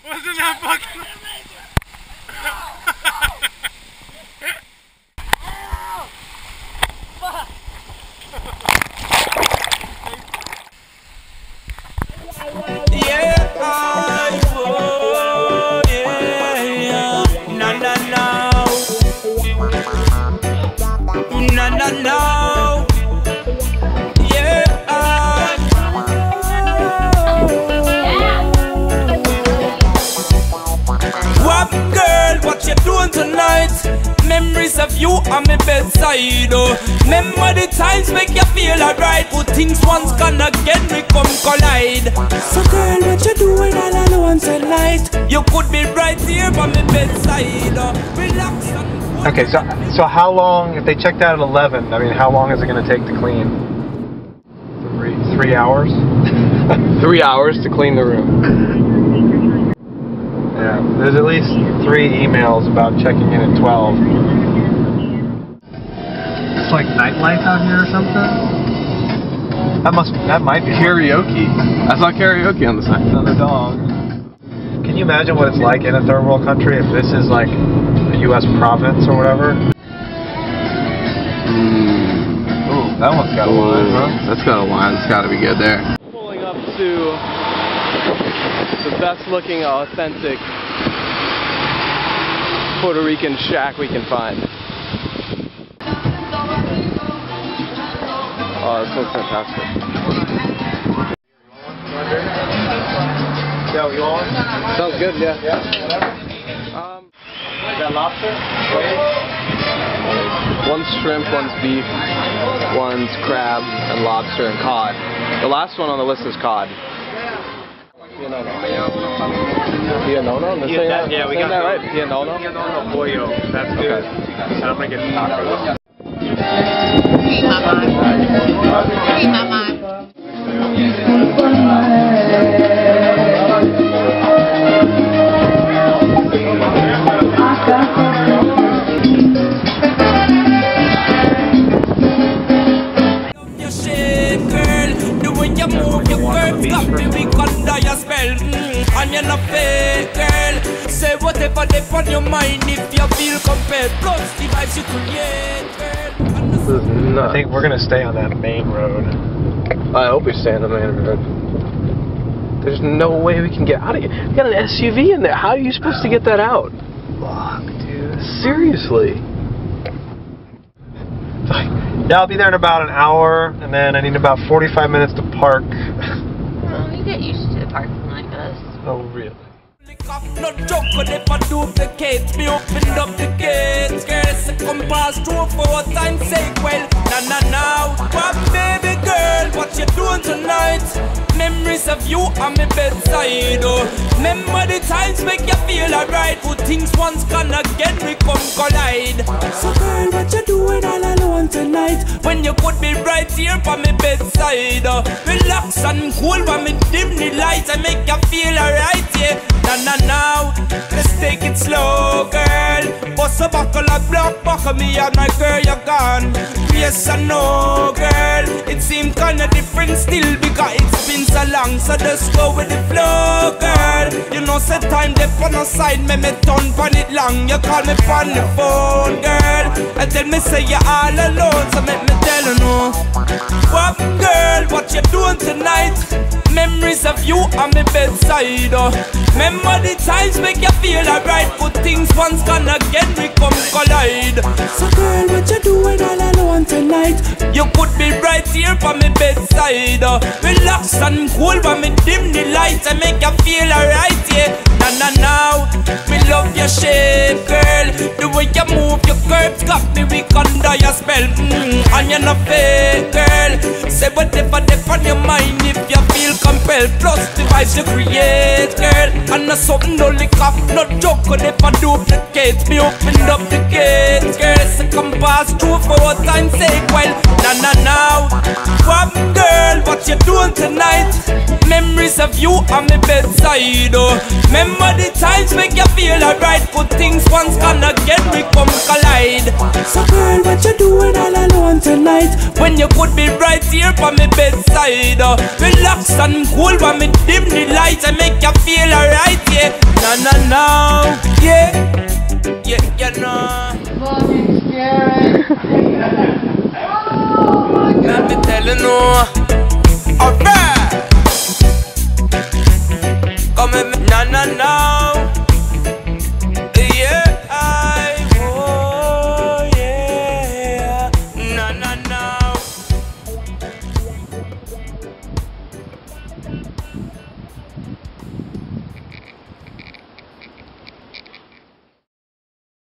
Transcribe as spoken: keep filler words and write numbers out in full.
Wasn't that fucking... Yeah, I oh, yeah, no, no, no, no, no, no, yeah, I What girl, what you doing tonight? Memories of you on my bedside, oh. Remember the times make you feel alright. Good things once gone again, we come collide. So girl, what you doing all alone tonight? You could be right here on my bedside, oh. Relax and... Okay, so so how long, if they checked out at eleven, I mean, how long is it going to take to clean? Three, three hours? Three hours to clean the room. Yeah, there's at least three emails about checking in at twelve. It's like nightlife out here or something? That must, that might be Karaoke. I saw karaoke on the sign. Another dog. Can you imagine what it's like in a third world country if this is like a U S province or whatever? Mm. Ooh, that one's got a line, huh? That's got a line. It's got to be good there. Pulling up to the best looking authentic Puerto Rican shack we can find. Oh, this looks fantastic. Yeah, you on? Sounds good, yeah. Yeah, whatever. Um, Is that lobster? one's shrimp, one's beef, one's crab, and lobster and cod. The last one on the list is cod. Pianono. Pianono? Yeah, yeah, we got that right. Pianono? Pianono pollo. That's good. Okay. So I'm gonna get tacos. And you're not fake, girl. Say whatever they on your mind if you feel compelled. Plus the vibes you create, girl. This is nuts. I think we're gonna stay on that main road. I hope we stay on the main road. There's no way we can get out of here. We got an S U V in there. How are you supposed to get that out? Fuck, dude. Seriously. Yeah, I'll be there in about an hour, and then I need about forty-five minutes to park. Well, you get used to parking like this. Oh, really? No joke, but if I duplicate, me opened up the gates. Girls, I come past through for time's sake. Well, nah, nah, now. What, baby girl, what you doing tonight? Memories of you on my bedside, oh. Remember the times make you feel alright. Good things once gone again, we come collide. So girl, what you doing all alone tonight? When you could be right here by my bedside, oh. Relax and cool when me dim the lights. I make you feel alright, yeah. Nah, nah, now, let's take it slow, girl. Bust a buckle like block, buckle me and my girl, you're gone. Yes I know, girl. It seems kinda different still because it's been so long. So just go with the flow, girl. You know, set time they on the side, me me turn on it long. You call me on the phone, girl, and tell me say you're all alone. So make me tell you no. What girl, what you doing tonight? Memories of you on my bedside, oh. Remember the times make you feel alright. Good things once gone again, we come collide. So girl, what you doing all alone tonight? You could be right here by my bedside, oh. Relax and cool when me dim the lights. I make you feel alright, yeah. Nah, nah, now, me love your shape, girl. The way you move your curves got me weak under your spell, mm, and you're not fake, girl. Say whatever they on your mind if you feel compelled. Plus the vibes you create, girl. And not something no lick off, no joke. Or if I duplicate, me opened up the gates, girl. So come pass through for time's sake. Well, nah, nah, now. What girl, what you doing tonight? Memories of you on my bedside, oh. Remember the times make you feel alright. Good things once gone again, we come collide. So girl, what you doing all alone tonight? When you could be right here for me bedside. uh. Relax and cool when me dim the lights and make you feel alright, yeah. No, no, no, yeah, yeah, you know. Let me tell you no. Alright. Come with me, no, no, no.